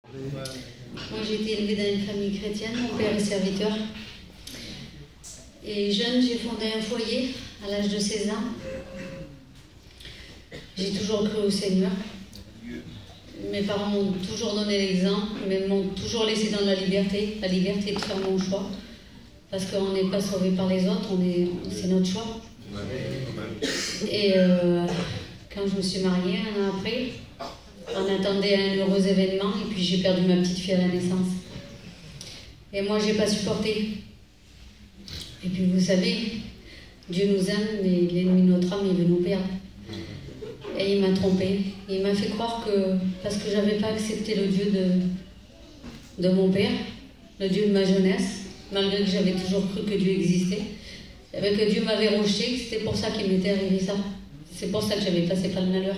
Moi, j'ai été élevée dans une famille chrétienne, mon père est serviteur. Et jeune, j'ai fondé un foyer à l'âge de 16 ans. J'ai toujours cru au Seigneur. Mes parents m'ont toujours donné l'exemple, mais m'ont toujours laissé dans la liberté de faire mon choix. Parce qu'on n'est pas sauvé par les autres, c'est notre choix. Et quand je me suis mariée, un an après, on attendait un heureux événement et puis j'ai perdu ma petite fille à la naissance. Et moi, j'ai pas supporté. Et puis vous savez, Dieu nous aime, mais l'ennemi de notre âme, il veut nous perdre. Et il m'a trompée. Il m'a fait croire que, parce que j'avais pas accepté le Dieu de mon père, le Dieu de ma jeunesse, malgré que j'avais toujours cru que Dieu existait, que Dieu m'avait rejeté, que c'était pour ça qu'il m'était arrivé ça. C'est pour ça que j'avais passé par le malheur.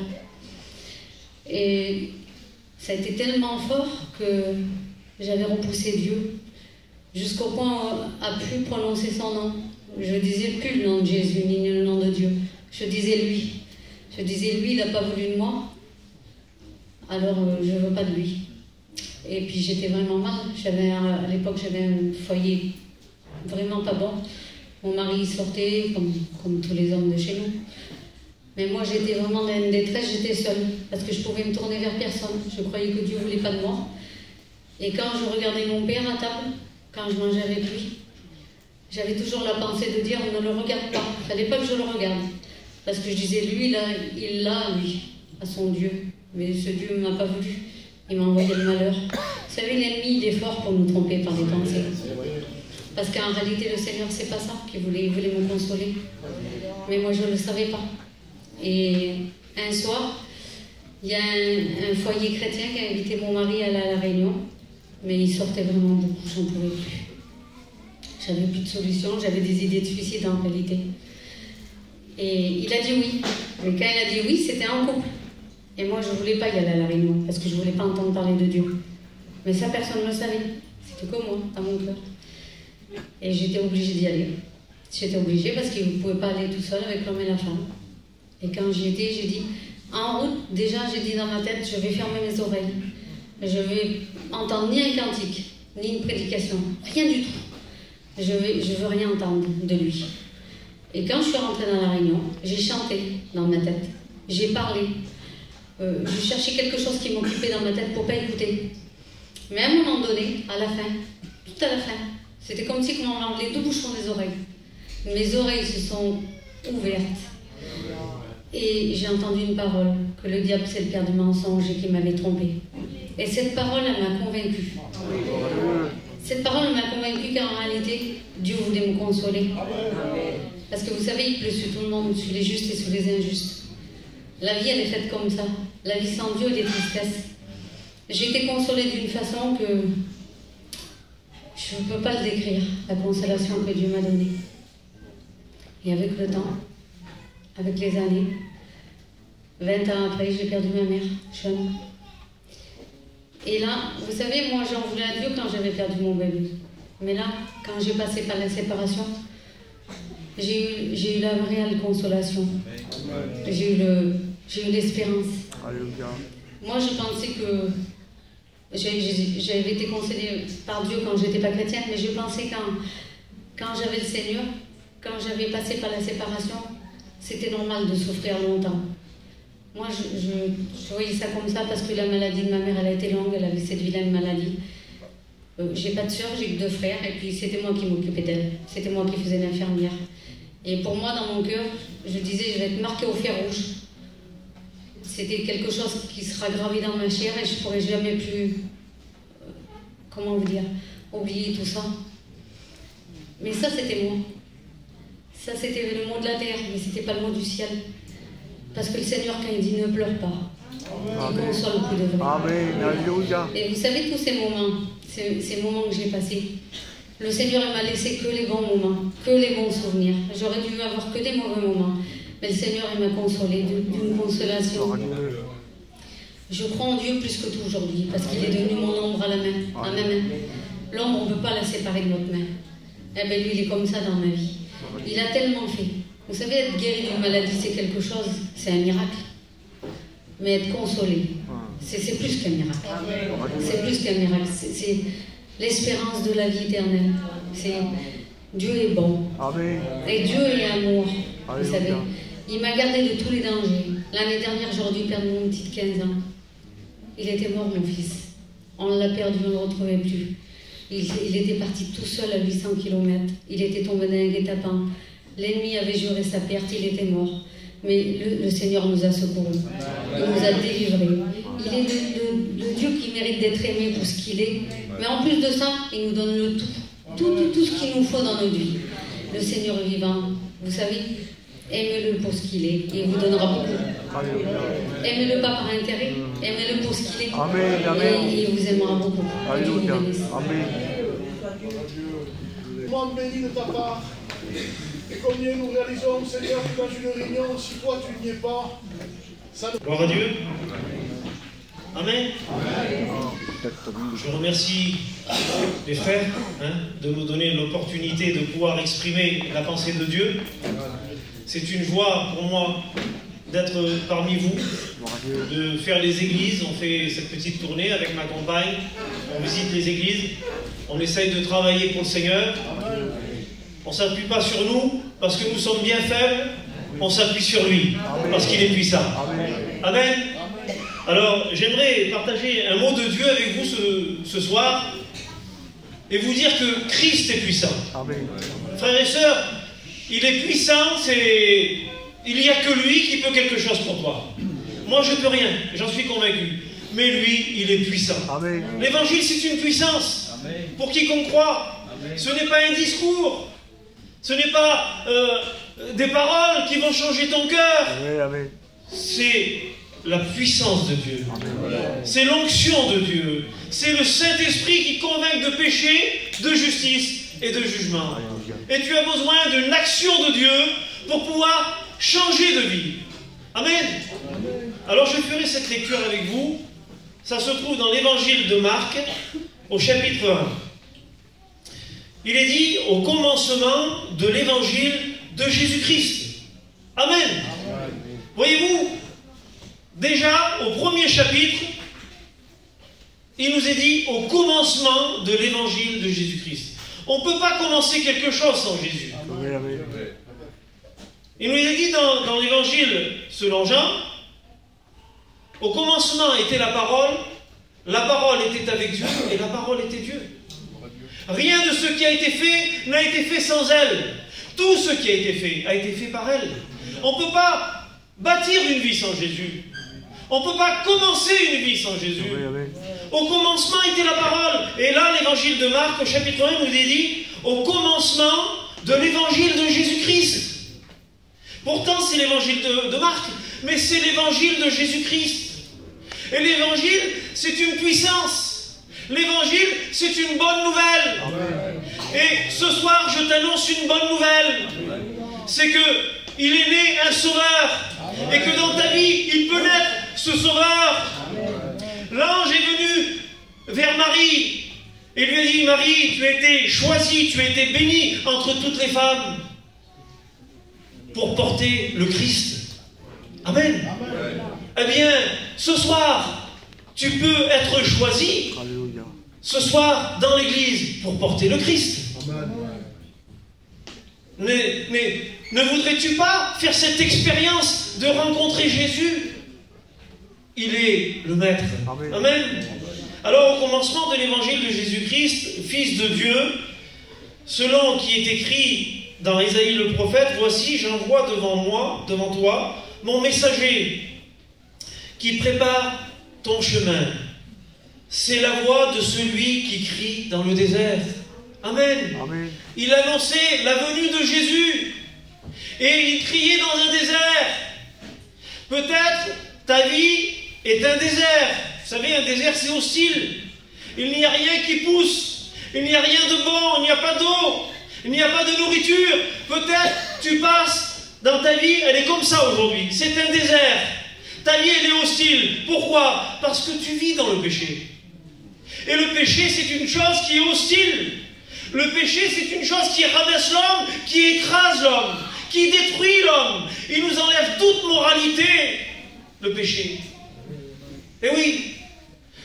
Et ça a été tellement fort que j'avais repoussé Dieu, jusqu'au point à plus prononcer son nom. Je disais plus le nom de Jésus, ni le nom de Dieu. Je disais lui. Je disais lui, il n'a pas voulu de moi, alors je ne veux pas de lui. Et puis j'étais vraiment mal. À l'époque, j'avais un foyer vraiment pas bon. Mon mari sortait comme tous les hommes de chez nous. Mais moi, j'étais vraiment dans une détresse, j'étais seule, parce que je pouvais me tourner vers personne. Je croyais que Dieu ne voulait pas de moi. Et quand je regardais mon père à table, quand je mangeais avec lui, j'avais toujours la pensée de dire, ne le regarde pas. Il ne fallait pas que je le regarde. Parce que je disais, lui, il l'a, lui, à son Dieu. Mais ce Dieu ne m'a pas voulu. Il m'a envoyé le malheur. Vous savez, l'ennemi, il est fort pour nous tromper par des pensées. Parce qu'en réalité, le Seigneur, c'est pas ça qu'il voulait. Il voulait me consoler. Mais moi, je ne le savais pas. Et un soir, il y a un foyer chrétien qui a invité mon mari à aller à la réunion. Mais il sortait vraiment beaucoup, j'en pouvais plus. J'avais plus de solution, j'avais des idées de suicide en réalité. Et il a dit oui. Mais quand il a dit oui, c'était en couple. Et moi, je ne voulais pas y aller à la réunion, parce que je ne voulais pas entendre parler de Dieu. Mais ça, personne ne le savait. C'était comme moi, à mon cœur. Et j'étais obligée d'y aller. J'étais obligée parce qu'il ne pouvait pas aller tout seul avec l'homme et la femme. Et quand j'y étais, j'ai dit, en route, déjà, j'ai dit dans ma tête, je vais fermer mes oreilles. Je vais entendre ni un cantique, ni une prédication, rien du tout. Je veux rien entendre de lui. Et quand je suis rentrée dans la réunion, j'ai chanté dans ma tête. J'ai parlé. Je cherchais quelque chose qui m'occupait dans ma tête pour ne pas écouter. Mais à un moment donné, à la fin, tout à la fin, c'était comme si on m'enlevait deux bouchons des oreilles. Mes oreilles se sont ouvertes. Et j'ai entendu une parole, que le diable c'est le père du mensonge et qu'il m'avait trompée. Et cette parole, elle m'a convaincue. Cette parole m'a convaincue qu'en réalité, Dieu voulait me consoler. Parce que vous savez, il pleut sur tout le monde, sur les justes et sur les injustes. La vie, elle est faite comme ça. La vie sans Dieu, elle est tristesse. J'ai été consolée d'une façon que je ne peux pas le décrire, la consolation que Dieu m'a donnée. Et avec le temps, avec les années, 20 ans après, j'ai perdu ma mère, jeune. Et là, vous savez, moi, j'en voulais à Dieu quand j'avais perdu mon bébé. Mais là, quand j'ai passé par la séparation, j'ai eu la réelle consolation. J'ai eu l'espérance. Moi, je pensais que j'avais été consolée par Dieu quand je n'étais pas chrétienne, mais je pensais quand j'avais le Seigneur, quand j'avais passé par la séparation, c'était normal de souffrir longtemps. Moi, je voyais ça comme ça parce que la maladie de ma mère, elle a été longue, elle avait cette vilaine maladie. J'ai pas de soeur, j'ai que 2 frères, et puis c'était moi qui m'occupais d'elle. C'était moi qui faisais l'infirmière. Et pour moi, dans mon cœur, je disais, je vais être marquée au fer rouge. C'était quelque chose qui sera gravé dans ma chair et je ne pourrai jamais plus, comment vous dire, oublier tout ça. Mais ça, c'était moi. Ça, c'était le mot de la terre, mais ce n'était pas le mot du ciel. Parce que le Seigneur, quand il dit ne pleure pas, il console plus de vrai. Amen. Et vous savez, tous ces moments que j'ai passés, le Seigneur m'a laissé que les bons moments, que les bons souvenirs. J'aurais dû avoir que des mauvais moments. Mais le Seigneur, il m'a consolé d'une consolation. Je crois en Dieu plus que tout aujourd'hui, parce qu'il est devenu mon ombre à ma main. L'ombre, on ne peut pas la séparer de notre main. Eh bien, lui, il est comme ça dans ma vie. Il a tellement fait. Vous savez, être guéri d'une maladie, c'est quelque chose, c'est un miracle. Mais être consolé, c'est plus qu'un miracle. C'est plus qu'un miracle. C'est l'espérance de la vie éternelle. Dieu est bon. Amen. Et Dieu est amour. Alléluia. Vous savez, il m'a gardé de tous les dangers. L'année dernière, j'aurais dû perdre mon petit de 15 ans. Il était mort, mon fils. On l'a perdu, on ne le retrouvait plus. Il était parti tout seul à 800 km. Il était tombé dans un guet-apens. L'ennemi avait juré sa perte, il était mort. Mais le Seigneur nous a secourus. Il nous a délivrés. Il est le Dieu qui mérite d'être aimé pour ce qu'il est. Mais en plus de ça, il nous donne le tout. Tout ce qu'il nous faut dans notre vie. Le Seigneur vivant, vous savez, aimez-le pour ce qu'il est. Et il vous donnera beaucoup. Aimez-le pas par intérêt. Aimez-le pour ce qu'il est. Amen, amen. Et il vous aimera beaucoup. Alléluia. Amen. Demande béni de ta part. Et combien nous réalisons, Seigneur, que dans une réunion, si toi tu n'y es pas, ça nous... Gloire à Dieu. Amen. Je remercie les frères de nous donner l'opportunité de pouvoir exprimer la pensée de Dieu. C'est une joie pour moi d'être parmi vous, de faire les églises. On fait cette petite tournée avec ma compagne, on visite les églises, on essaye de travailler pour le Seigneur. On ne s'appuie pas sur nous parce que nous sommes bien faibles, on s'appuie sur lui parce qu'il est puissant. Amen. Alors j'aimerais partager un mot de Dieu avec vous ce soir et vous dire que Christ est puissant. Frères et sœurs, il est puissant, il n'y a que lui qui peut quelque chose pour toi. Moi je ne peux rien, j'en suis convaincu. Mais lui, il est puissant. L'évangile, c'est une puissance. Pour quiconque croit, ce n'est pas un discours. Ce n'est pas des paroles qui vont changer ton cœur. C'est la puissance de Dieu. C'est l'onction de Dieu. C'est le Saint-Esprit qui convainc de péché, de justice et de jugement. Et tu as besoin d'une action de Dieu pour pouvoir changer de vie. Amen. Alors je ferai cette lecture avec vous. Ça se trouve dans l'évangile de Marc, au chapitre 1. Il est dit au commencement de l'évangile de Jésus-Christ. Amen. Voyez-vous, déjà au premier chapitre, il nous est dit au commencement de l'évangile de Jésus-Christ. On ne peut pas commencer quelque chose sans Jésus. Il nous est dit dans l'évangile selon Jean, au commencement était la parole était avec Dieu et la parole était Dieu. Rien de ce qui a été fait n'a été fait sans elle. Tout ce qui a été fait par elle. On ne peut pas bâtir une vie sans Jésus. On ne peut pas commencer une vie sans Jésus. Au commencement était la parole. Et là, l'évangile de Marc, au chapitre 1, nous est dit, au commencement de l'évangile de Jésus-Christ. Pourtant, c'est l'évangile de Marc, mais c'est l'évangile de Jésus-Christ. Et l'évangile, c'est une puissance. L'évangile, c'est une bonne nouvelle. Amen. Et ce soir, je t'annonce une bonne nouvelle. C'est qu'il est né un sauveur. Amen. Et que dans ta vie, il peut naître ce sauveur. L'ange est venu vers Marie et lui a dit, Marie, tu as été choisie, tu as été bénie entre toutes les femmes pour porter le Christ. Amen. Amen. Eh bien, ce soir, tu peux être choisi. Alléluia. Ce soir, dans l'église, pour porter le Christ. Amen. Mais ne voudrais-tu pas faire cette expérience de rencontrer Jésus? Il est le Maître. Amen. Amen. Alors, au commencement de l'évangile de Jésus-Christ, Fils de Dieu, selon qui est écrit dans Ésaïe le prophète, voici, j'envoie devant toi, mon messager, qui prépare ton chemin. C'est la voix de celui qui crie dans le désert. Amen. Amen. Il annonçait la venue de Jésus. Et il criait dans un désert. Peut-être ta vie est un désert. Vous savez, un désert, c'est hostile. Il n'y a rien qui pousse. Il n'y a rien de bon. Il n'y a pas d'eau. Il n'y a pas de nourriture. Peut-être tu passes dans ta vie, elle est comme ça aujourd'hui. C'est un désert. Ta vie, elle est hostile. Pourquoi? Parce que tu vis dans le péché. Et le péché, c'est une chose qui est hostile. Le péché, c'est une chose qui rabaisse l'homme, qui écrase l'homme, qui détruit l'homme. Il nous enlève toute moralité, le péché. Et oui,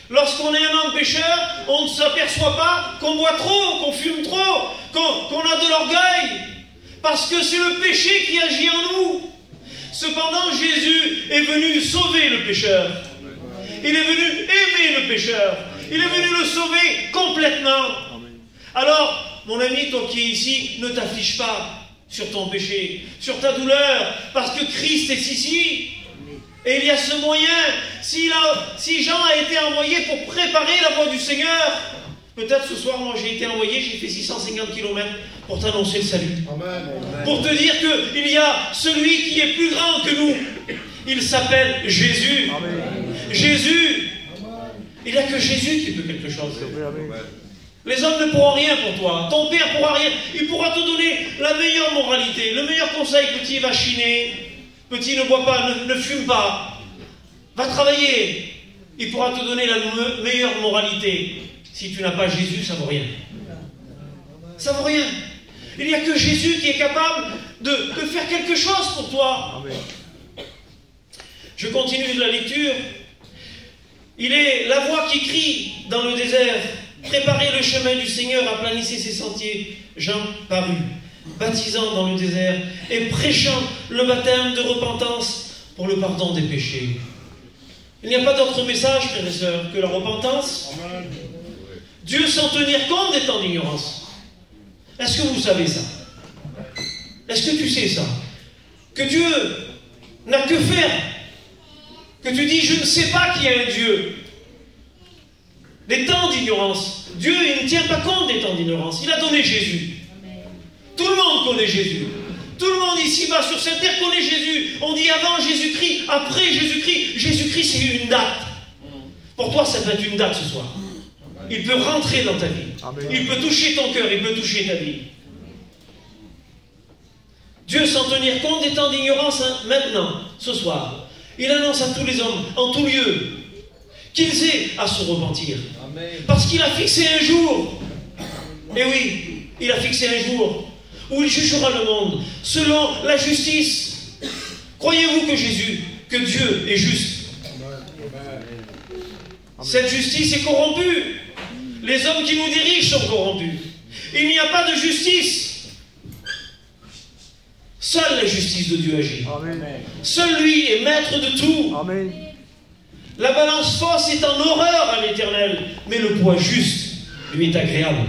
Lorsqu'on est un homme pécheur, on ne s'aperçoit pas qu'on boit trop, qu'on fume trop, qu'on a de l'orgueil, parce que c'est le péché qui agit en nous. Cependant, Jésus est venu sauver le pécheur. Il est venu aimer le pécheur. Il est venu le sauver complètement. Alors, mon ami, toi qui es ici, ne t'affiche pas sur ton péché, sur ta douleur, parce que Christ est ici. Et il y a ce moyen. Si Jean a été envoyé pour préparer la voie du Seigneur, peut-être ce soir, moi j'ai été envoyé, j'ai fait 650 km pour t'annoncer le salut. Amen. Pour te dire qu'il y a celui qui est plus grand que nous. Il s'appelle Jésus. Amen. Jésus. Il n'y a que Jésus qui peut quelque chose. Amen. Les hommes ne pourront rien pour toi. Ton père ne pourra rien. Il pourra te donner la meilleure moralité, le meilleur conseil. Petit, va chiner. Petit, ne bois pas, ne fume pas. Va travailler. Il pourra te donner la meilleure moralité. Si tu n'as pas Jésus, ça ne vaut rien. Ça ne vaut rien. Il n'y a que Jésus qui est capable de faire quelque chose pour toi. Amen. Je continue de la lecture. Il est la voix qui crie dans le désert. Préparez le chemin du Seigneur, aplanissez ses sentiers. Jean parut, baptisant dans le désert et prêchant le baptême de repentance pour le pardon des péchés. Il n'y a pas d'autre message, frères et sœurs, que la repentance. Amen. Dieu sans tenir compte des temps d'ignorance. Est-ce que vous savez ça? Est-ce que tu sais ça? Que Dieu n'a que faire. Que tu dis, je ne sais pas qu'il y a un Dieu. Des temps d'ignorance. Dieu, il ne tient pas compte des temps d'ignorance. Il a donné Jésus. Tout le monde connaît Jésus. Tout le monde ici-bas sur cette terre connaît Jésus. On dit avant Jésus-Christ, après Jésus-Christ. Jésus-Christ, c'est une date. Pour toi, ça peut être une date ce soir. Il peut rentrer dans ta vie. Amen. Il peut toucher ton cœur. Il peut toucher ta vie. Dieu, sans tenir compte des temps d'ignorance, maintenant, ce soir, il annonce à tous les hommes, en tout lieu, qu'ils aient à se repentir. Amen. Parce qu'il a fixé un jour. Et oui, il a fixé un jour où il jugera le monde selon la justice. Croyez-vous que Dieu est juste? Cette justice est corrompue. Les hommes qui nous dirigent sont corrompus. Il n'y a pas de justice. Seule la justice de Dieu agit. Amen. Seul lui est maître de tout. Amen. La balance fausse est en horreur à l'Éternel, mais le poids juste lui est agréable.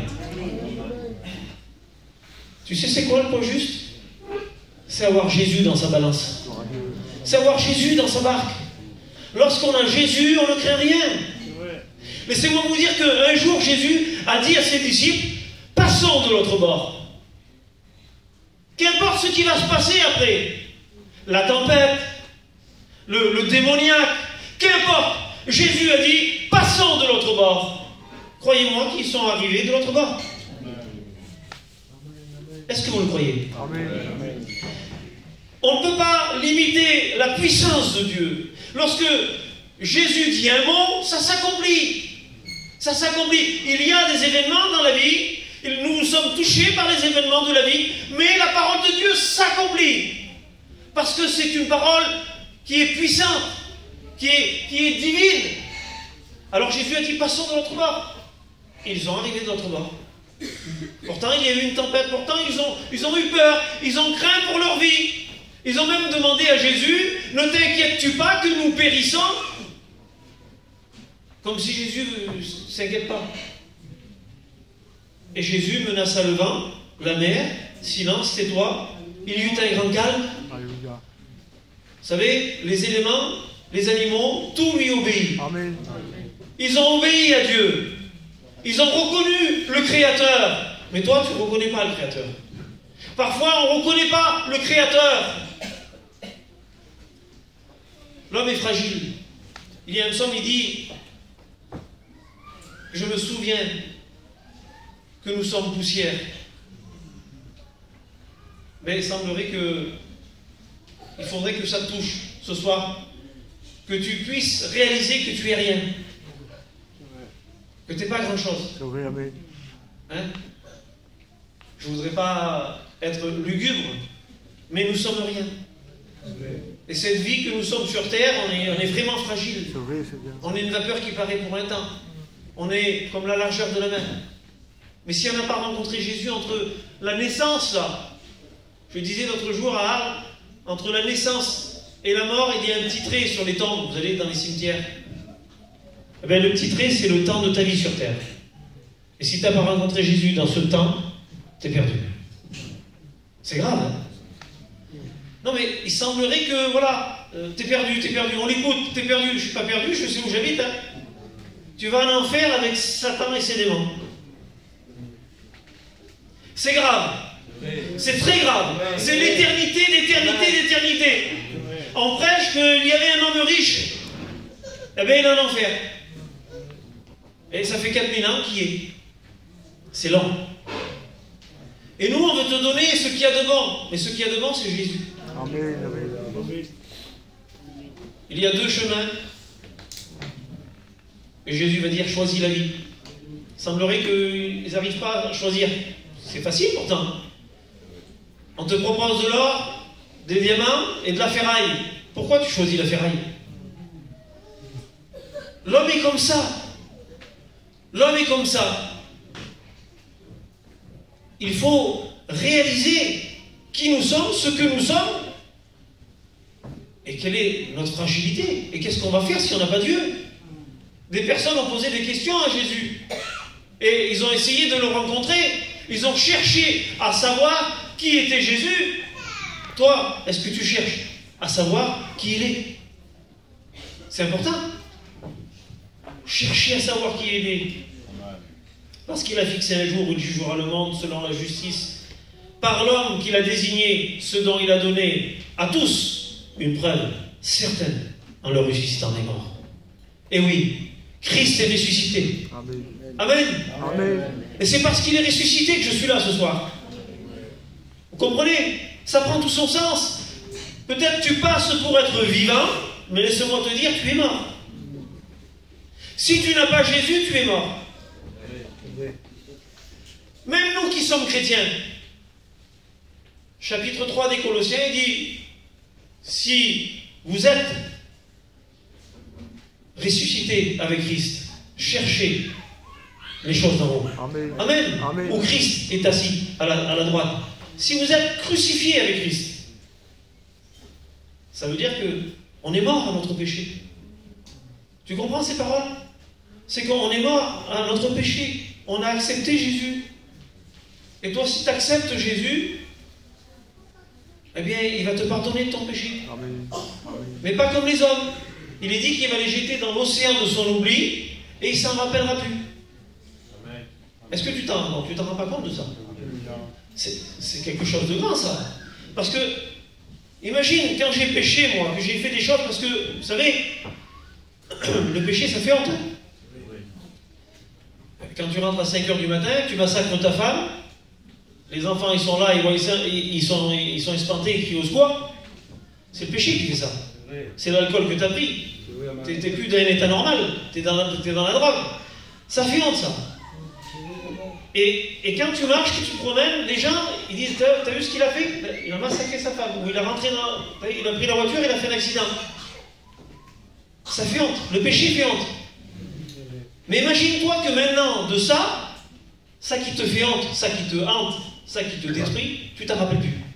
Tu sais c'est quoi le poids juste? C'est avoir Jésus dans sa balance. C'est avoir Jésus dans sa barque. Lorsqu'on a Jésus, on ne craint rien. Laissez-moi vous dire qu'un jour, Jésus a dit à ses disciples, passons de l'autre bord. Qu'importe ce qui va se passer après, la tempête, le démoniaque, qu'importe, Jésus a dit, passons de l'autre bord. Croyez-moi qu'ils sont arrivés de l'autre bord. Est-ce que vous le croyez? Amen. On ne peut pas limiter la puissance de Dieu. Lorsque Jésus dit un mot, ça s'accomplit. Ça s'accomplit. Il y a des événements dans la vie, nous sommes touchés par les événements de la vie, mais la parole de Dieu s'accomplit. Parce que c'est une parole qui est puissante, qui est divine. Alors Jésus a dit, passons de l'autre bord. Ils ont arrivé de l'autre bord. Pourtant, il y a eu une tempête. Pourtant, ils ont eu peur. Ils ont craint pour leur vie. Ils ont même demandé à Jésus, ne t'inquiètes-tu pas que nous périssons? Comme si Jésus ne s'inquiète pas. Et Jésus menaça le vent, la mer, silence, tais-toi. Il y eut un grand calme. Alléluia. Vous savez, les éléments, les animaux, tout lui obéit. Amen. Ils ont obéi à Dieu. Ils ont reconnu le Créateur. Mais toi, tu ne reconnais pas le Créateur. Parfois, on ne reconnaît pas le Créateur. L'homme est fragile. Il y a un psaume, il dit, je me souviens que nous sommes poussière. Mais il semblerait il faudrait que ça te touche ce soir. Que tu puisses réaliser que tu es rien. Que tu n'es pas grand-chose. Amen. Hein? Je ne voudrais pas être lugubre, mais nous sommes rien. Et cette vie que nous sommes sur terre, on est vraiment fragile. C'est vrai, c'est bien. On est une vapeur qui paraît pour un temps. On est comme la largeur de la main. Mais si on n'a pas rencontré Jésus entre la naissance, là, je disais l'autre jour à Arles, entre la naissance et la mort, il y a un petit trait sur les tombes, vous allez dans les cimetières. Eh bien, le petit trait, c'est le temps de ta vie sur terre. Et si tu n'as pas rencontré Jésus dans ce temps, tu es perdu. C'est grave, hein? Non, mais il semblerait que, voilà, t'es perdu, on l'écoute, t'es perdu, je suis pas perdu, je sais où j'habite, hein. Tu vas en enfer avec Satan et ses démons. C'est grave. C'est très grave. C'est l'éternité, d'éternité, d'éternité. On prêche qu'il y avait un homme riche. Eh bien, il est en enfer. Et ça fait 4000 ans qu'il y est. C'est long. Et nous, on veut te donner ce qu'il y a de bon. Mais ce qu'il y a de bon, c'est Jésus. Amen, amen. Il y a deux chemins. Et Jésus va dire, choisis la vie. Il semblerait qu'ils n'arrivent pas à choisir. C'est facile pourtant. On te propose de l'or, des diamants et de la ferraille. Pourquoi tu choisis la ferraille? L'homme est comme ça. L'homme est comme ça. Il faut réaliser qui nous sommes, ce que nous sommes, et quelle est notre fragilité. Et qu'est-ce qu'on va faire si on n'a pas Dieu? Des personnes ont posé des questions à Jésus. Et ils ont essayé de le rencontrer. Ils ont cherché à savoir qui était Jésus. Toi, est-ce que tu cherches à savoir qui il est? C'est important. Chercher à savoir qui il est. Parce qu'il a fixé un jour où il jugera le monde selon la justice. Par l'homme qu'il a désigné, ce dont il a donné à tous une preuve certaine en le ressuscitant des morts. Et oui, Christ est ressuscité. Amen. Amen. Amen. Et c'est parce qu'il est ressuscité que je suis là ce soir. Vous comprenez? Ça prend tout son sens. Peut-être tu passes pour être vivant, mais laisse-moi te dire, tu es mort. Si tu n'as pas Jésus, tu es mort. Même nous qui sommes chrétiens, chapitre 3 des Colossiens, il dit, si vous êtes ressuscité avec Christ, cherchez les choses d'en haut. Amen. Amen. Amen. Où Christ est assis à la droite. Si vous êtes crucifié avec Christ, ça veut dire qu'on est mort à notre péché. Tu comprends ces paroles? C'est qu'on est mort à notre péché. On a accepté Jésus. Et toi, si tu acceptes Jésus, eh bien, il va te pardonner de ton péché. Amen. Mais pas comme les hommes. Il est dit qu'il va les jeter dans l'océan de son oubli et il ne s'en rappellera plus. Est-ce que tu t'en rends pas compte de ça? C'est quelque chose de grand, ça. Parce que, imagine, quand j'ai péché, moi, que j'ai fait des choses, parce que, vous savez, le péché, ça fait honte. Quand tu rentres à 5 h du matin, tu massacres ta femme, les enfants, ils sont là, ils sont espantés, ils crient au secours. C'est le péché qui fait ça. C'est l'alcool que tu as pris. Tu n'es plus dans un état normal, tu es dans la drogue. Ça fait honte, ça. Et quand tu marches, que tu te promènes, les gens, ils disent, t'as vu ce qu'il a fait? Il a massacré sa femme, ou il a pris la voiture, il a fait un accident. Ça fait honte, le péché fait honte. Mais imagine-toi que maintenant, de ça qui te fait honte, ça qui te hante, ça qui te détruit, tu t'en rappelles plus.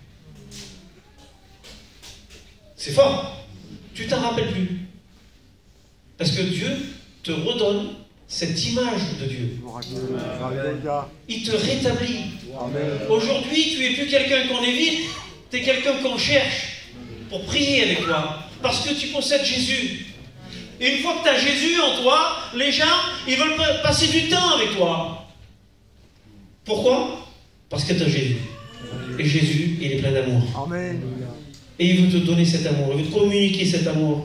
C'est fort. Tu t'en rappelles plus. Parce que Dieu te redonne cette image de Dieu. Il te rétablit. Aujourd'hui, tu n'es plus quelqu'un qu'on évite, tu es quelqu'un qu'on cherche pour prier avec toi. Parce que tu possèdes Jésus. Et une fois que tu as Jésus en toi, les gens, ils veulent passer du temps avec toi. Pourquoi? Parce que tu as Jésus. Et Jésus, il est plein d'amour. Amen. Et il veut te donner cet amour, il veut te communiquer cet amour.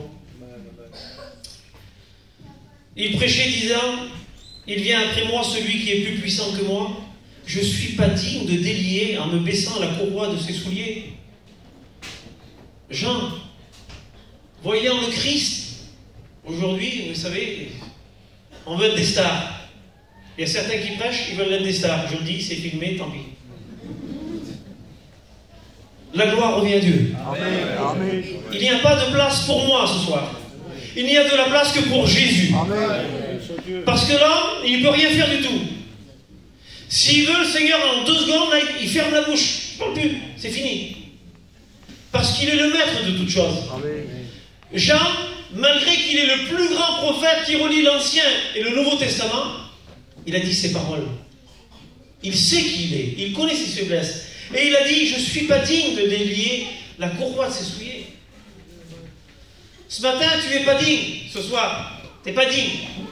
Il prêchait disant, il vient après moi celui qui est plus puissant que moi. Je ne suis pas digne de délier en me baissant la courroie de ses souliers. Jean, voyant le Christ, aujourd'hui, vous savez, on veut être des stars. Il y a certains qui prêchent, ils veulent être des stars. Je le dis, c'est filmé, tant pis. la gloire revient à Dieu. Amen. Il n'y a pas de place pour moi ce soir. Il n'y a de la place que pour Jésus. Amen. Parce que là, il ne peut rien faire du tout. S'il veut, le Seigneur, en 2 secondes, là, il ferme la bouche. Je ne parle plus. C'est fini. Parce qu'il est le maître de toutes choses. Amen. Jean, malgré qu'il est le plus grand prophète qui relie l'Ancien et le Nouveau Testament, il a dit ces paroles. Il sait qui il est. Il connaît ses faiblesses. Et il a dit, je ne suis pas digne de délier la courroie de ses souliers. Ce matin, tu n'es pas digne. Ce soir, tu n'es pas digne.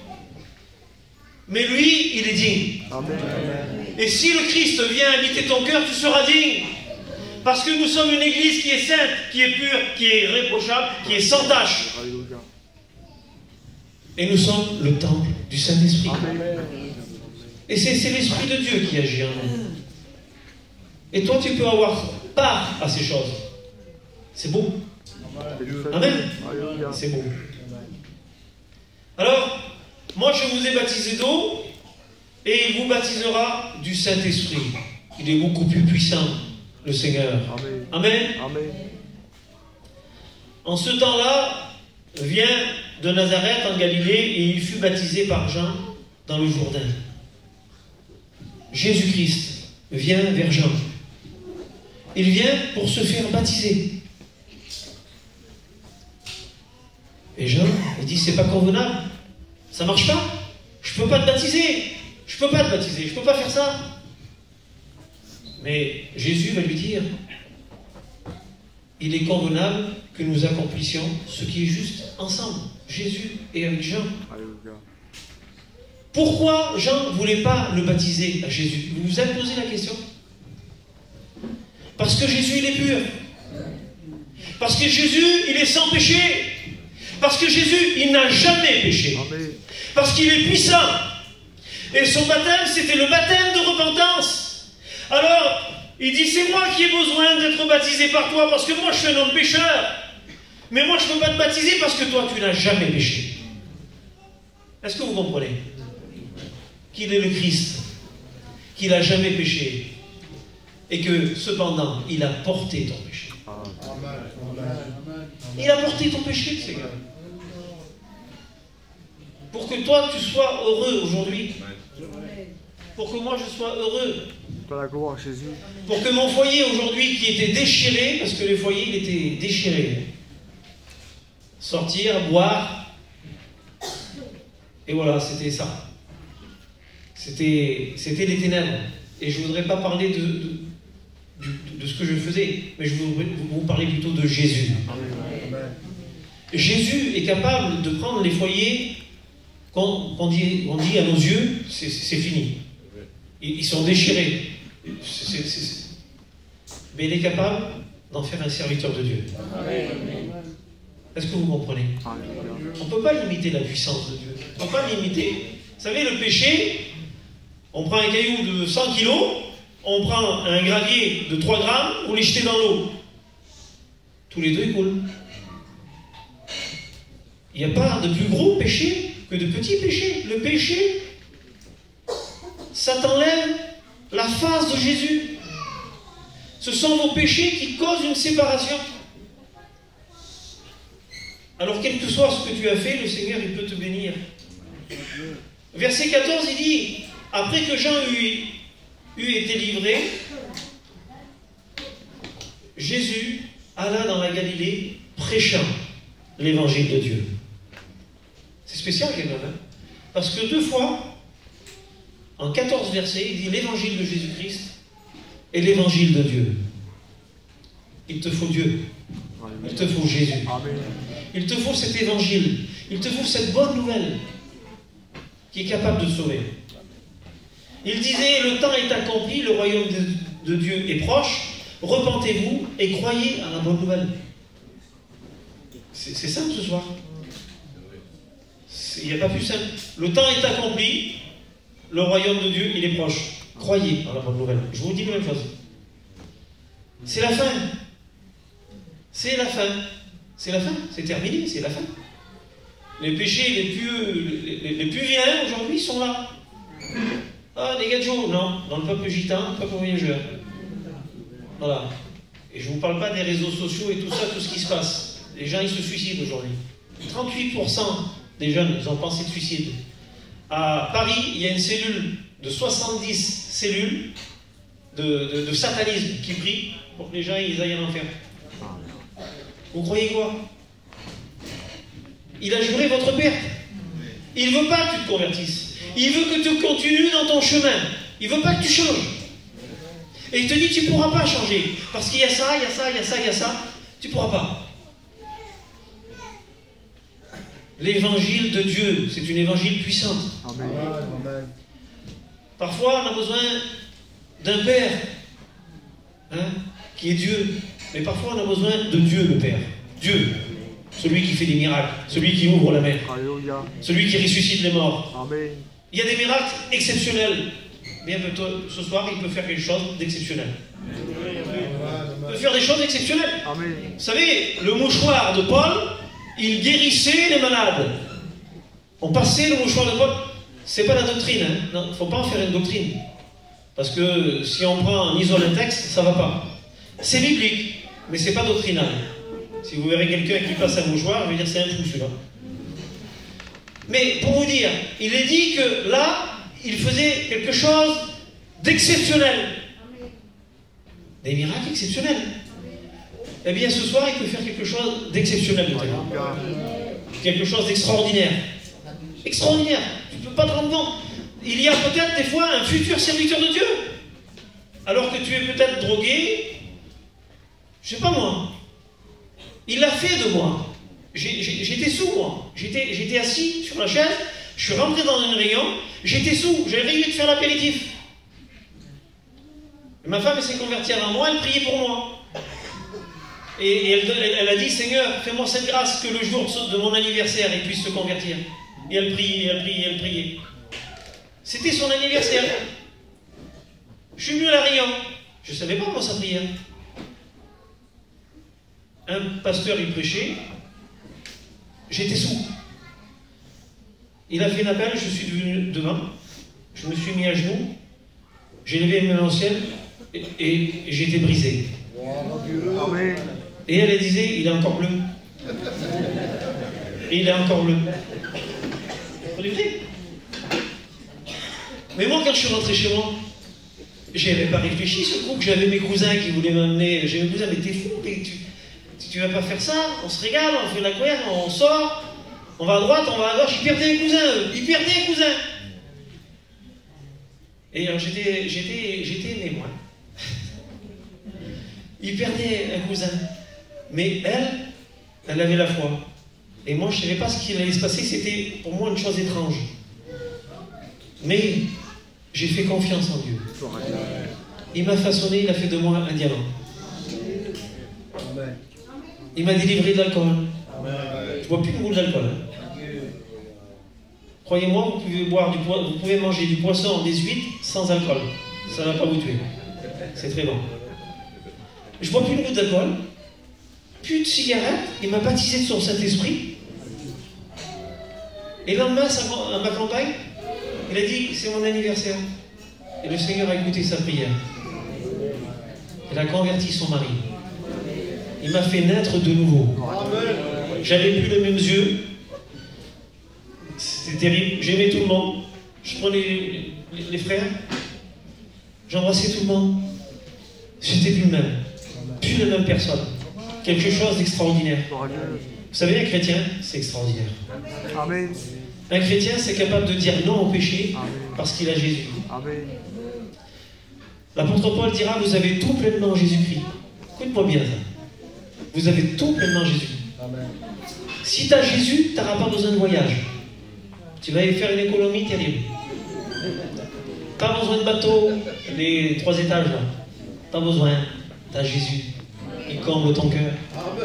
Mais lui, il est digne. Amen. Et si le Christ vient habiter ton cœur, tu seras digne. Parce que nous sommes une église qui est sainte, qui est pure, qui est irréprochable, qui est sans tache. Alléluia. Et nous sommes le temple du Saint-Esprit. Amen. Et c'est l'Esprit de Dieu qui agit en nous. Et toi, tu peux avoir part à ces choses. C'est beau. Amen. Alléluia. C'est beau. Alors, moi je vous ai baptisé d'eau, et il vous baptisera du Saint-Esprit. Il est beaucoup plus puissant, le Seigneur. Amen. Amen. Amen. En ce temps-là, vient de Nazareth en Galilée, et il fut baptisé par Jean dans le Jourdain. Jésus-Christ vient vers Jean. Il vient pour se faire baptiser. Et Jean, il dit, c'est pas convenable. Ça marche pas. Je peux pas te baptiser. Je peux pas te baptiser. Je peux pas faire ça. Mais Jésus va lui dire, il est convenable que nous accomplissions ce qui est juste ensemble. Jésus et avec Jean. Alléluia. Pourquoi Jean ne voulait pas le baptiser à Jésus? Vous vous avez posé la question? Parce que Jésus, il est pur. Parce que Jésus, il est sans péché. Parce que Jésus, il n'a jamais péché. Amen. Parce qu'il est puissant. Et son baptême, c'était le baptême de repentance. Alors, il dit, c'est moi qui ai besoin d'être baptisé par toi, parce que moi, je suis un homme pécheur. Mais moi, je ne peux pas te baptiser parce que toi, tu n'as jamais péché. Est-ce que vous comprenez? Qu'il est le Christ, qu'il n'a jamais péché, et que, cependant, il a porté ton péché. Il a porté ton péché, Seigneur. Pour que toi, tu sois heureux aujourd'hui. Pour que moi, je sois heureux. Par la gloire, Jésus. Pour que mon foyer aujourd'hui, qui était déchiré, parce que les foyers, il était déchiré. Sortir, boire. Et voilà, c'était ça. C'était les ténèbres. Et je ne voudrais pas parler de ce que je faisais, mais je voudrais vous parler plutôt de Jésus. Jésus est capable de prendre les foyers qu'on dit à nos yeux, c'est fini. Ils sont déchirés. Mais il est capable d'en faire un serviteur de Dieu. Est-ce que vous comprenez? On ne peut pas limiter la puissance de Dieu. On ne peut pas limiter. Vous savez, le péché, on prend un caillou de 100 kilos, on prend un gravier de 3 grammes, on les jette dans l'eau. Tous les deux, ils coulent. Il n'y a pas de plus gros péché que de petits péchés. Le péché, ça t'enlève la face de Jésus. Ce sont vos péchés qui causent une séparation. Alors, quel que soit ce que tu as fait, le Seigneur, il peut te bénir. Verset 14, il dit, après que Jean eut été livré, Jésus alla dans la Galilée prêchant l'évangile de Dieu. C'est spécial quand même, hein? Parce que 2 fois, en 14 versets, il dit l'évangile de Jésus-Christ et l'évangile de Dieu. Il te faut Dieu. Il te faut Jésus. Amen. Il te faut cet évangile. Il te faut cette bonne nouvelle qui est capable de sauver. Il disait, le temps est accompli, le royaume de Dieu est proche, repentez-vous et croyez à la bonne nouvelle. C'est simple ce soir. Il n'y a pas plus simple. Le temps est accompli, le royaume de Dieu, il est proche. Croyez à la bonne nouvelle. Je vous dis la même chose. C'est la fin. C'est la fin. C'est la fin. C'est terminé, c'est la fin. Les péchés les plus vilains aujourd'hui sont là. Ah, des gadgets, non. Dans le peuple gitan, le peuple voyageur. Voilà. Et je ne vous parle pas des réseaux sociaux et tout ça, tout ce qui se passe. Les gens, ils se suicident aujourd'hui. 38% des jeunes, ils ont pensé de suicide. À Paris, il y a une cellule de 70 cellules de satanisme qui prient pour que les gens ils aillent en enfer. Vous croyez quoi? Il a juré votre perte. Il ne veut pas que tu te convertisses. Il veut que tu continues dans ton chemin. Il ne veut pas que tu changes. Et il te dit, tu ne pourras pas changer. Parce qu'il y a ça, il y a ça, il y a ça, il y a ça. Tu ne pourras pas. L'évangile de Dieu, c'est une évangile puissante. Amen. Parfois, on a besoin d'un Père, hein, qui est Dieu. Mais parfois, on a besoin de Dieu, le Père. Dieu, celui qui fait des miracles, celui qui ouvre la mer, Alléluia. celui qui ressuscite les morts. Amen. Il y a des miracles exceptionnels. Mais ce soir, il peut faire quelque chose d'exceptionnel. Il peut faire des choses exceptionnelles. Amen. Vous savez, le mouchoir de Paul, il guérissait les malades. On passait le mouchoir de Paul. C'est pas la doctrine, hein. Non, il ne faut pas en faire une doctrine. Parce que si on prend, on isole un texte, ça ne va pas. C'est biblique, mais c'est pas doctrinal. Si vous verrez quelqu'un qui passe un mouchoir, je vais dire c'est un fou celui-là. Mais pour vous dire, il est dit que là, il faisait quelque chose d'exceptionnel. Des miracles exceptionnels. Eh bien, ce soir, il peut faire quelque chose d'exceptionnel. Quelque chose d'extraordinaire. Extraordinaire. Tu ne peux pas te rendre compte. Il y a peut-être des fois un futur serviteur de Dieu. Alors que tu es peut-être drogué. Je ne sais pas moi. Il l'a fait de moi. J'étais sous, moi. J'étais assis sur la chaise. Je suis rentré dans une réunion. J'étais sous. J'ai réussi de faire l'apéritif. Ma femme s'est convertie avant moi. Elle priait pour moi. Et elle a dit, Seigneur, fais-moi cette grâce que le jour de mon anniversaire, il puisse se convertir. Et elle priait, elle priait, elle priait. C'était son anniversaire. Je suis venu à la réunion. Je ne savais pas comment ça priait. Un pasteur, il prêchait. J'étais sous. Il a fait un appel, je suis devenu devant. Je me suis mis à genoux. J'ai levé mes mains au ciel et j'étais brisé. Amen. Et elle disait, il est encore bleu. Et il est encore bleu. Vous comprenez? Mais moi, quand je suis rentré chez moi, je n'avais pas réfléchi ce coup que j'avais mes cousins qui voulaient m'amener. J'ai mes cousins, mais t'es fou, mais tu vas pas faire ça, on se régale, on fait la guerre, on sort, on va à droite, on va à gauche, ils perdaient les cousins, eux. Ils perdaient les cousins. Et alors j'étais aimé, moi. Ils perdaient un cousin. Mais elle avait la foi. Et moi, je ne savais pas ce qui allait se passer, c'était pour moi une chose étrange. Mais j'ai fait confiance en Dieu. Il m'a façonné, il a fait de moi un diamant. Il m'a délivré de l'alcool. Je ne bois plus une goutte d'alcool. Croyez-moi, vous pouvez manger du poisson, des huîtres sans alcool. Ça ne va pas vous tuer. C'est très bon. Je ne bois plus une goutte d'alcool. Plus de cigarettes. Il m'a baptisé de son Saint-Esprit. Et le lendemain, à ma campagne, il a dit, c'est mon anniversaire. Et le Seigneur a écouté sa prière. Il a converti son mari. Il m'a fait naître de nouveau. J'avais plus les mêmes yeux. C'était terrible. J'aimais tout le monde. Je prenais les frères. J'embrassais tout le monde. J'étais plus le même. Plus la même personne. Quelque chose d'extraordinaire. Vous savez, un chrétien, c'est extraordinaire. Amen. Un chrétien, c'est capable de dire non au péché parce qu'il a Jésus. Amen. L'apôtre Paul dira, vous avez tout pleinement en Jésus-Christ. Écoute-moi bien ça. Vous avez tout pleinement en Jésus. Amen. Si tu as Jésus, tu n'auras pas besoin de voyage. Tu vas y faire une économie terrible. Pas besoin de bateau, les 3 étages là. Pas besoin. Tu as Jésus. Il comble ton cœur.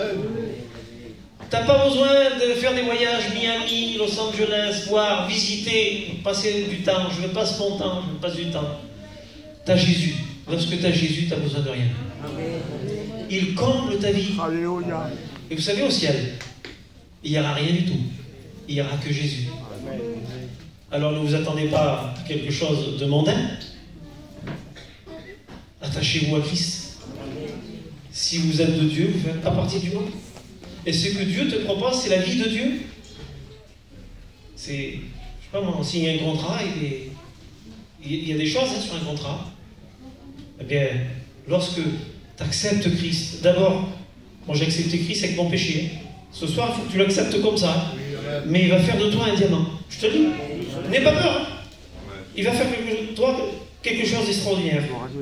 T'as pas besoin de faire des voyages Miami, Los Angeles, voir, visiter, passer du temps. Je ne passe mon temps, je passe du temps. Tu as Jésus. Lorsque tu as Jésus, tu n'as besoin de rien. Il comble ta vie. Alléluia. Et vous savez, au ciel, il n'y aura rien du tout. Il n'y aura que Jésus. Alors ne vous attendez pas à quelque chose de mondain. Attachez-vous à Christ. Si vous êtes de Dieu, vous faites pas partie du monde. Et ce que Dieu te propose, c'est la vie de Dieu. C'est, je sais pas moi, on signe un contrat, il y a des choses sur un contrat. Eh bien, lorsque tu acceptes Christ, d'abord, moi j'ai accepté Christ avec mon péché. Ce soir, il faut que tu l'acceptes comme ça. Mais il va faire de toi un diamant. Je te le dis. N'aie pas peur. Il va faire de toi quelque chose d'extraordinaire.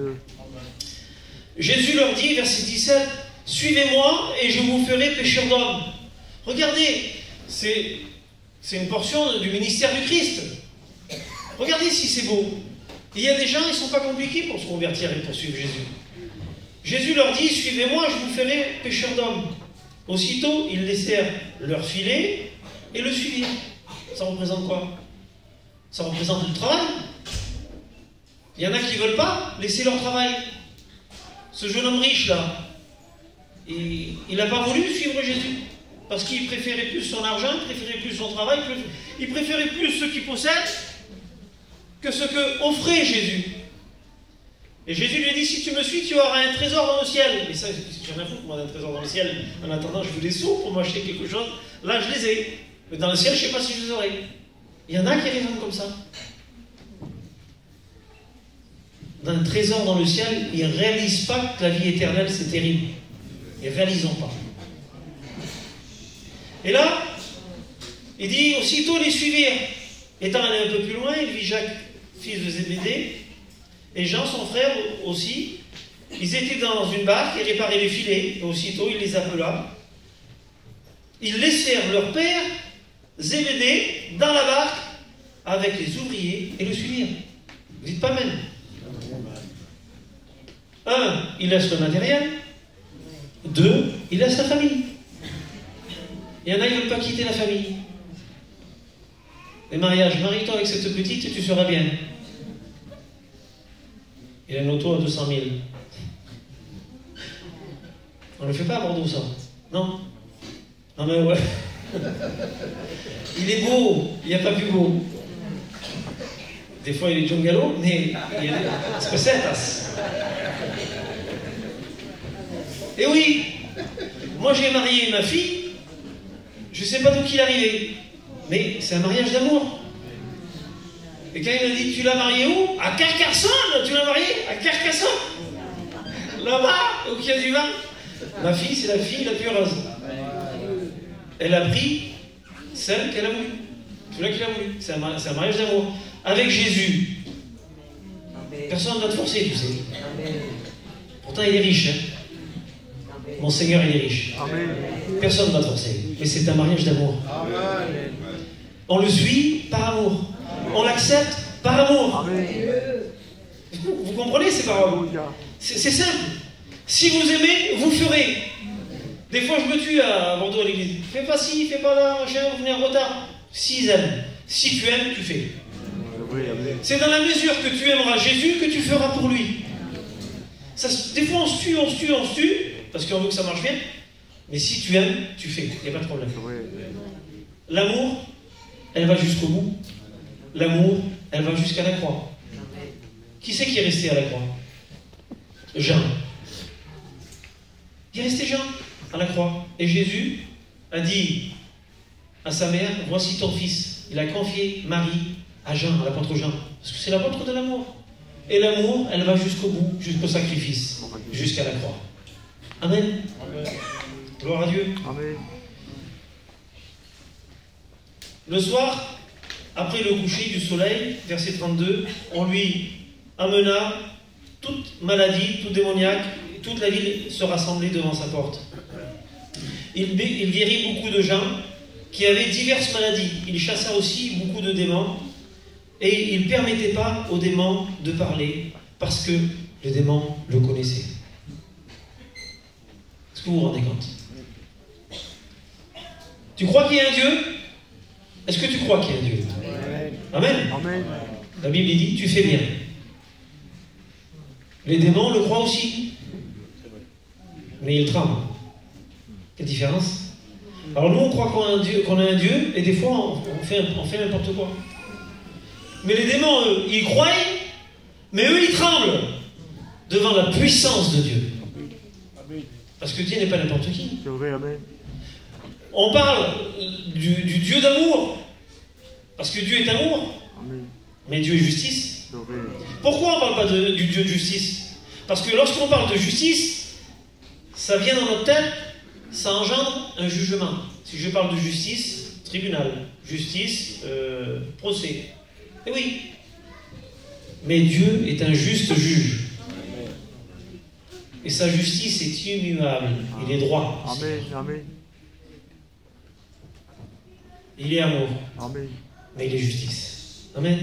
Jésus leur dit, verset 17, « Suivez-moi et je vous ferai pécheurs d'hommes. » Regardez, c'est une portion du ministère du Christ. Regardez si c'est beau. Il y a des gens, ils ne sont pas compliqués pour se convertir et pour suivre Jésus. Jésus leur dit, « Suivez-moi, je vous ferai pécheurs d'hommes. » Aussitôt, ils laissèrent leur filet et le suivirent. Ça représente quoi? Ça représente le travail. Il y en a qui ne veulent pas laisser leur travail. Ce jeune homme riche là, il n'a pas voulu suivre Jésus. Parce qu'il préférait plus son argent, il préférait plus son travail, il préférait plus ce qu'il possède que ce que offrait Jésus. Et Jésus lui a dit, si tu me suis, tu auras un trésor dans le ciel. Mais ça, j'en ai foutre, moi, d'un trésor dans le ciel. En attendant, je veux des sous pour m'acheter quelque chose. Là, je les ai. Mais dans le ciel, je ne sais pas si je les aurai. Il y en a qui raisonnent comme ça. D'un trésor dans le ciel, ils ne réalisent pas que la vie éternelle, c'est terrible. Ils ne réalisent pas. Et là, il dit, aussitôt les suivirent. Étant allé un peu plus loin, il vit Jacques, fils de Zébédée, et Jean, son frère aussi. Ils étaient dans une barque et réparaient les filets. Et aussitôt, il les appela. Ils laissèrent leur père, Zébédée, dans la barque, avec les ouvriers, et le suivirent. Vous dites pas même. Un, il laisse le matériel. Deux, il laisse la famille. Il y en a, ils ne veulent pas quitter la famille. Les mariages, marie-toi avec cette petite et tu seras bien. Il a une auto à 200 000. On ne le fait pas à Bordeaux, ça. Non. Non mais ouais. Il est beau, il n'y a pas plus beau. Des fois il est John Gallo, mais il est spesetas. Et oui, moi j'ai marié ma fille, je ne sais pas d'où qu'il est arrivé, mais c'est un mariage d'amour. Et quand il a dit, tu l'as marié où? À Carcassonne, tu l'as marié à Carcassonne. Là-bas, où il y a du vin. Ma fille, c'est la fille la plus heureuse. Elle a pris celle qu'elle a voulu. Celui-là qu'il a voulu. C'est un mariage d'amour. Avec Jésus. Personne ne va te forcer, tu sais. Pourtant, il est riche. Hein. Mon Seigneur, il est riche. Personne ne va te forcer. Mais c'est un mariage d'amour. On le suit par amour. On l'accepte par amour. Vous comprenez ces paroles? C'est simple. Si vous aimez, vous ferez. Des fois, je me tue à Bordeaux à l'église. Fais pas ci, fais pas là, machin, vous venez en retard. S'ils aiment. Si tu aimes, tu fais. C'est dans la mesure que tu aimeras Jésus que tu feras pour lui. Ça, des fois, on se tue, parce qu'on veut que ça marche bien. Mais si tu aimes, tu fais. Il n'y a pas de problème. L'amour, elle va jusqu'au bout. L'amour, elle va jusqu'à la croix. Qui c'est qui est resté à la croix? Jean. Il est resté Jean à la croix. Et Jésus a dit à sa mère, voici ton fils. Il a confié Marie à Jean, à l'apôtre Jean. Parce que c'est l'apôtre de l'amour. Et l'amour, elle va jusqu'au bout, jusqu'au sacrifice, jusqu'à la croix. Amen. Amen. Gloire à Dieu. Amen. Le soir, après le coucher du soleil, verset 32, on lui amena toute maladie, tout démoniaque, et toute la ville se rassemblait devant sa porte. Il guérit beaucoup de gens qui avaient diverses maladies. Il chassa aussi beaucoup de démons et il ne permettait pas aux démons de parler parce que les démons le connaissaient. Est-ce que vous vous rendez compte? Tu crois qu'il y a un Dieu? Est-ce que tu crois qu'il y a un Dieu? Amen. Amen. La Bible dit, tu fais bien. Les démons le croient aussi. Mais ils tremblent. Quelle différence? Alors nous, on croit qu'on a un Dieu, et des fois, on fait n'importe quoi. Mais les démons, eux, ils croient, mais eux, ils tremblent devant la puissance de Dieu. Parce que Dieu n'est pas n'importe qui. C'est vrai, amen. On parle du Dieu d'amour. Parce que Dieu est amour. Amen. Mais Dieu est justice. C'est vrai. Pourquoi on ne parle pas du Dieu de justice? Parce que lorsqu'on parle de justice, ça vient dans notre tête, ça engendre un jugement. Si je parle de justice, tribunal. Justice, procès. Eh oui. Mais Dieu est un juste juge. Et sa justice est immuable. Il est droit. Amen. Amen. Il est amour. Amen. Mais il est justice. Amen.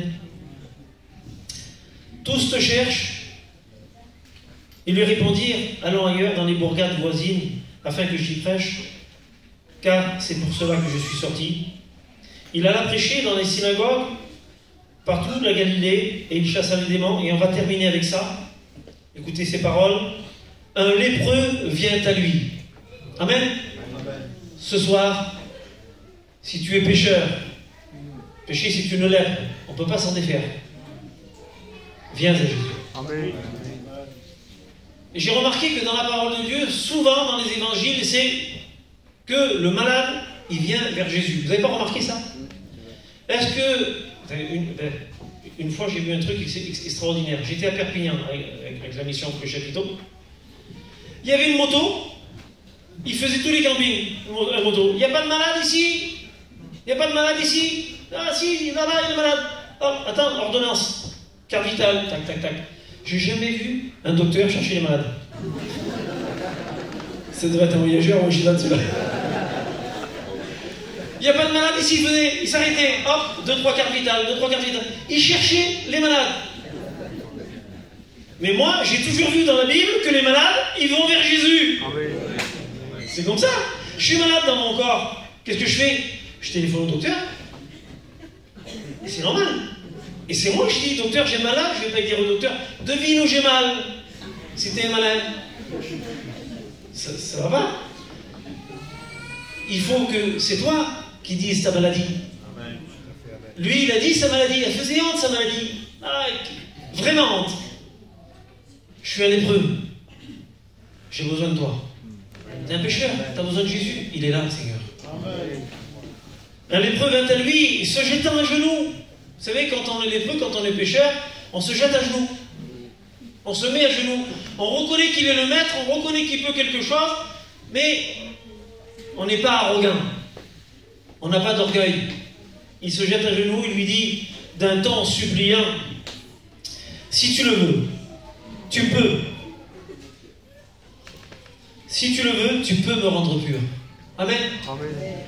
Tous te cherchent. Ils lui répondirent, allons ailleurs dans les bourgades voisines, afin que j'y prêche, car c'est pour cela que je suis sorti. Il alla prêcher dans les synagogues, partout de la Galilée, et il chassa les démons, et on va terminer avec ça. Écoutez ces paroles. Un lépreux vient à lui. Amen. Amen. Ce soir, si tu es pécheur, péché c'est une lèpre, on ne peut pas s'en défaire. Viens à Jésus. Amen. Et j'ai remarqué que dans la parole de Dieu, souvent dans les évangiles, c'est que le malade, il vient vers Jésus. Vous n'avez pas remarqué ça? Est-ce que... Une fois, j'ai vu un truc extraordinaire. J'étais à Perpignan avec la mission pour les chapiteaux. Il y avait une moto. Il faisait tous les campings, la moto. Il n'y a pas de malade ici? Il n'y a pas de malade ici? Ah si, là, il est malade. Oh, attends, ordonnance. Carte vitale, tac, tac, tac. J'ai jamais vu un docteur chercher les malades. Ça devrait être un voyageur original, celui-là. Il n'y a pas de malade ici, venez. Il s'arrêtait. Hop, 2-3 cartes vitales, 2-3 cartes vitales. Il cherchait les malades. Mais moi, j'ai toujours vu dans la Bible que les malades, ils vont vers Jésus. Amen. C'est comme ça. Je suis malade dans mon corps. Qu'est-ce que je fais? Je téléphone au docteur. Et c'est normal. Et c'est moi qui dis, docteur, j'ai mal là. Je ne vais pas dire au docteur, devine où j'ai mal. Si t'es malade. Ça va pas. Il faut que c'est toi qui dises ta maladie. Amen. Lui, il a dit sa maladie. Elle faisait honte, sa maladie. Ah, vraiment honte. Je suis un lépreux. J'ai besoin de toi. T'es un pécheur. T'as besoin de Jésus. Il est là, Seigneur. Amen. Un lépreux vint à lui, se jetant à genoux. Vous savez, quand on est lépreux, quand on est pécheur, on se jette à genoux. On se met à genoux. On reconnaît qu'il est le maître, on reconnaît qu'il peut quelque chose, mais on n'est pas arrogant. On n'a pas d'orgueil. Il se jette à genoux, il lui dit d'un ton suppliant, si tu le veux, tu peux. Si tu le veux, tu peux me rendre pur. Amen. Amen.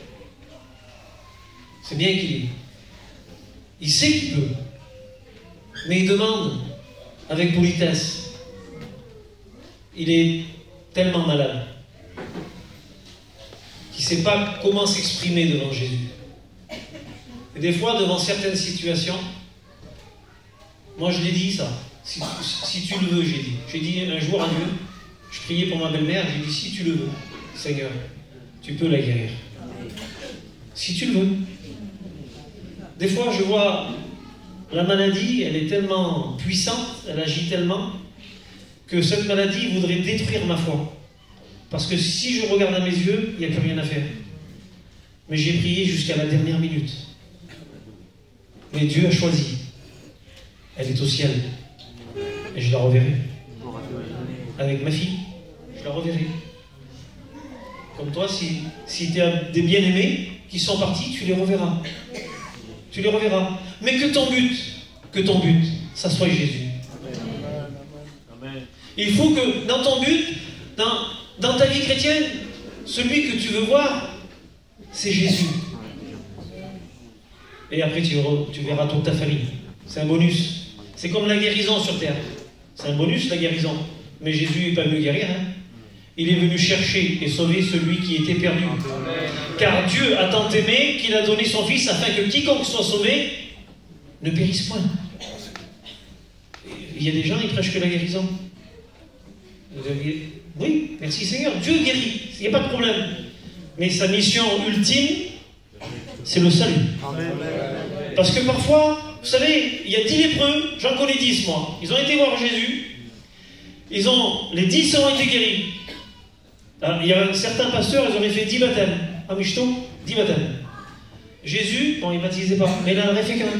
C'est bien qu'il est. Il sait qu'il peut. Mais il demande avec politesse. Il est tellement malade qu'il ne sait pas comment s'exprimer devant Jésus. Et des fois, devant certaines situations, moi je l'ai dit ça. Si tu le veux, j'ai dit. J'ai dit un jour à Dieu, je priais pour ma belle-mère, j'ai dit si tu le veux, Seigneur, tu peux la guérir. Si tu le veux. Des fois, je vois la maladie, elle est tellement puissante, elle agit tellement, que cette maladie voudrait détruire ma foi. Parce que si je regarde à mes yeux, il n'y a plus rien à faire. Mais j'ai prié jusqu'à la dernière minute. Mais Dieu a choisi. Elle est au ciel. Et je la reverrai. Avec ma fille, je la reverrai. Comme toi, si tu as des bien-aimés qui sont partis, tu les reverras. Tu les reverras. Mais que ton but, ça soit Jésus. Amen. Il faut que dans ton but, dans ta vie chrétienne, celui que tu veux voir, c'est Jésus. Et après, tu verras toute ta famille. C'est un bonus. C'est comme la guérison sur terre. C'est un bonus, la guérison. Mais Jésus n'est pas venu guérir. Hein. Il est venu chercher et sauver celui qui était perdu. Car Dieu a tant aimé qu'il a donné son Fils afin que quiconque soit sauvé ne périsse point. Il y a des gens, ils prêchent que la guérison. Oui, merci Seigneur, Dieu guérit, il n'y a pas de problème. Mais sa mission ultime, c'est le salut. Amen. Parce que parfois, vous savez, il y a 10 lépreux, j'en connais 10 moi. Ils ont été voir Jésus, les 10 ont été guéris. Alors, il y a certains pasteurs, ils auraient fait 10 baptêmes. Ah, Michto, 10 baptêmes. Jésus, bon, il ne baptisait pas, mais il en aurait fait quand même.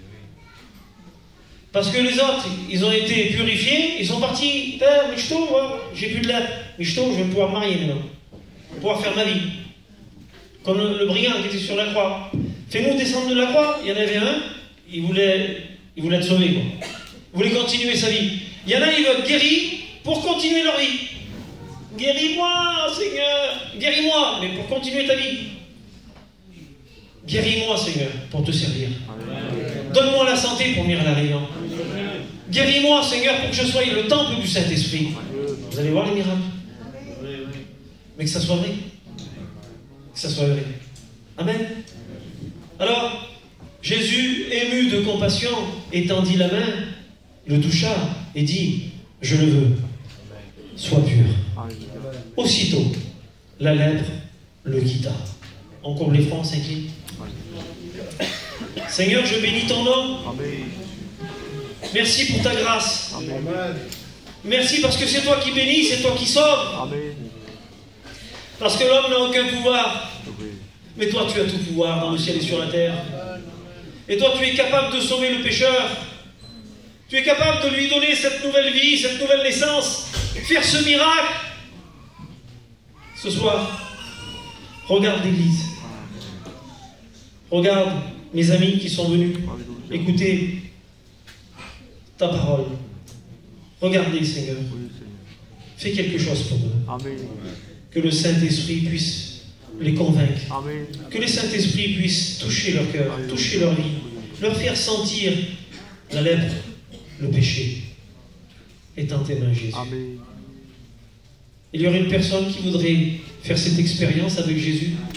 Parce que les autres, ils ont été purifiés, ils sont partis. Père, Michto, j'ai plus de lèpre. Michto, je vais pouvoir me marier maintenant. Je vais pouvoir faire ma vie. Comme le brigand qui était sur la croix. Fais-nous descendre de la croix. Il y en avait un, il voulait être sauvé, quoi. Il voulait continuer sa vie. Il y en a, ils veulent être guéris pour continuer leur vie. Guéris-moi, Seigneur. Guéris-moi, mais pour continuer ta vie. Guéris-moi, Seigneur, pour te servir. Donne-moi la santé pour venir à la réunion. Guéris-moi, Seigneur, pour que je sois le temple du Saint-Esprit. Vous allez voir les miracles. Mais que ça soit vrai. Que ça soit vrai. Amen. Alors, Jésus, ému de compassion, étendit la main, le toucha et dit, je le veux, sois pur. Aussitôt, la lèpre le quitta. On courbe les fronts, on s'incline. Seigneur, je bénis ton nom. Merci pour ta grâce. Merci parce que c'est toi qui bénis, c'est toi qui sauves. Parce que l'homme n'a aucun pouvoir. Mais toi, tu as tout pouvoir dans le ciel et sur la terre. Et toi, tu es capable de sauver le pécheur. Tu es capable de lui donner cette nouvelle vie, cette nouvelle naissance. Faire ce miracle. Ce soir, regarde l'Église. Regarde mes amis qui sont venus écouter ta parole. Regardez, Seigneur. Fais quelque chose pour eux. Que le Saint-Esprit puisse les convaincre. Que le Saint-Esprit puisse toucher leur cœur, toucher leur vie, leur faire sentir la lèpre, le péché. Et dans tes mains, Jésus. Il y aurait une personne qui voudrait faire cette expérience avec Jésus.